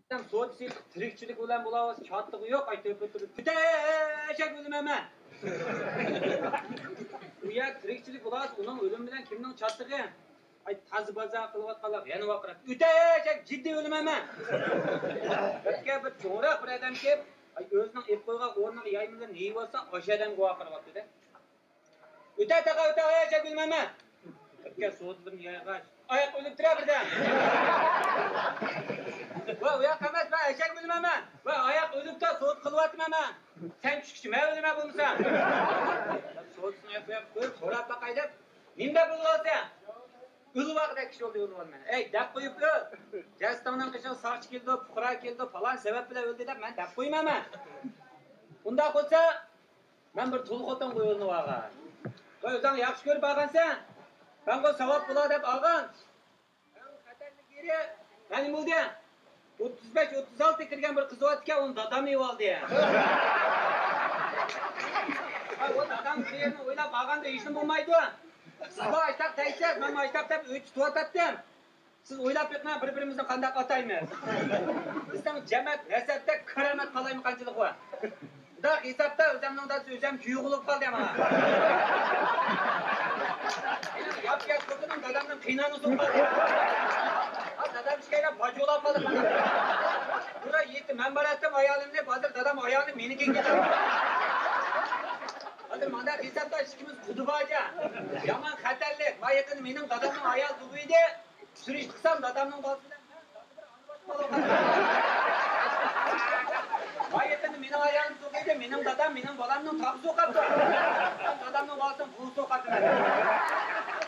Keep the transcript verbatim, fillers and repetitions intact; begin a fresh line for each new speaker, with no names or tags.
So'tsi tirikchilik bilan bo'lamiz, chattig'i yo'q, aytib turib. Bitashak o'limaman. U yer tirikchilik bo'ladi, uning o'limi bilan kimning chattig'i? Ay tazbaza qilayotganlar yana vaqirab. Bitashak jiddiy o'limaman. Bizga bir cho'roq bir odam kelib, ay o'zining ep qo'ygan o'rniga yaymidan neyib olsa, o'sha odamga vaqiryapti-da. O'ta taqa o'ta ayashak o'limaman. Bizga so'tlim yaygash. Oyoq o'lib tura birdan. Va oyoq emas, men eshak bilmayman. Va oyoq o'libda so't qilyapman. Sen tushkichi, men o'lima bo'lmasam. So'tni yapib qo'yib, so'rab baqay deb, "Nima bo'lyapti?" O'lib vaqtda kishi o'ldi o'lmayman. Ey, dab qo'yib ko'r. Jastondan qishon sarch keldi, fuqaro keldi, falan sabab bilan o'ldi deb men dab qo'ymayman. Unda qolsa, men bir tul xotin qo'yilni vaga. Va o'zing yaxshi ko'rib bo'lgansan, ben bu savab bo'ladi deb olgan. Xatarlik yeri meni bo'ldi. o'ttiz besh o'ttiz olti kirgan bir qiz o'tgan, uni dadam yeb oldi. Ha, o dadam yerini o'ylab olganda hech nima bo'lmaydi. Siz bu ashtab taysiz, men ashtab deb o'ch tuvatdim. Siz o'ylab yiqmay bir-birimizni qanday ataymiz. Bizning jamoat nasabda karamat qalaymi qanchalik bor. Xudo hisobda o'zimning da o'zim kuyug'ilib qoldim mana. Yap-yap ko'rdim dadamning qiynani so'qadi. Dadam ishkaylar bajolab qoldi mana. Bura yetti men baratim ayolimni, hozir dadam ayolni menikiga ketadi. Hozir mana hisobda ikkimiz qudubaja. Yomon xatarlik. Va yaqin mening dadamning ayol dubuydi. Surish qilsam dadamning boshidan va yaqin mening ayolim so'qiydi, mening dadam, mening bolamning tog'i so'qadi. Dadamning boshidan bu so'qadi.